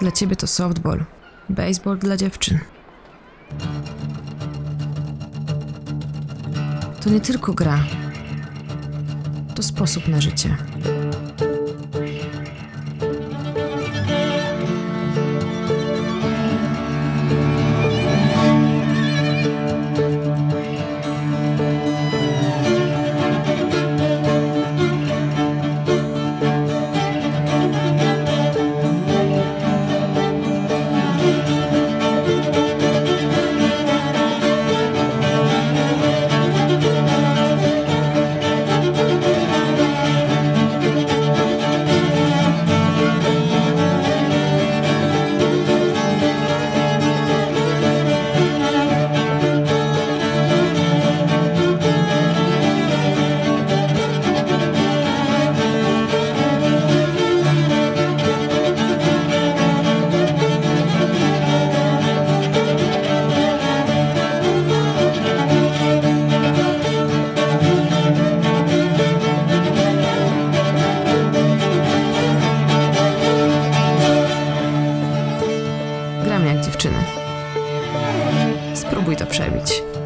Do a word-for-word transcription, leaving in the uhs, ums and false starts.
Dla ciebie to softball, baseball dla dziewczyn. To nie tylko gra, to sposób na życie. Gram jak dziewczyny. Spróbuj to przebić.